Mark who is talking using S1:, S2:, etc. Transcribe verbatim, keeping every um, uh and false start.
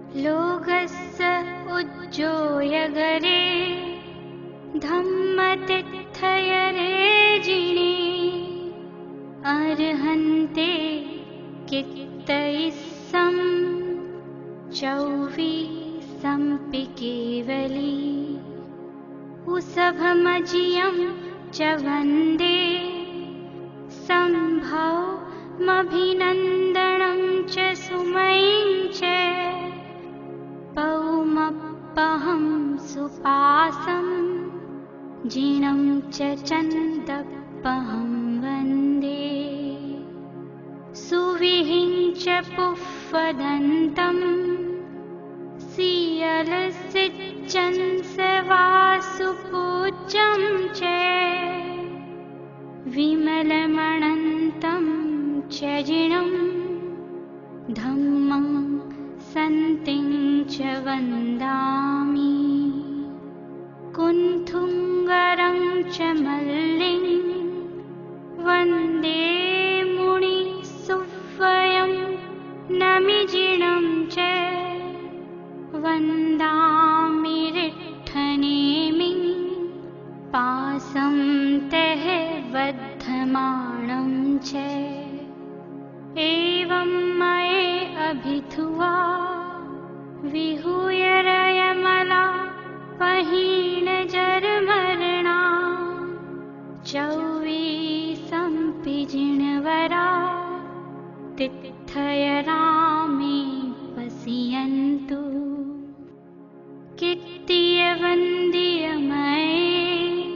S1: लोकस्य उज्जोयगरे धम्मतिथयरे जिने अर्हन्ते कित्तैस्सं चौवीसंपि केवली उसभमजियं च वन्दे सम्भवमभिनन्दनं च सुमयीं च पौमप्पहं सुपासं जिनं च चन्दप्पहं वन्दे सुविहिं च पुष्पदन्तं सियलसिच्चंसवासुपूज्यं च विमलमनन्तं च जिनं धम्मं सन्तिं च वन्दामि कुन्थुङ्गरं च मल्लिं वन्दे मुनिसुव्वयं नमिजिनं च वन्दामि रिट्ठनेमिं पासं तः बद्धमानं च एवं मये अभिधुवा विहूय रयमला पहीनजरमरणा चौवीसंपि जिनवरा तिथयरा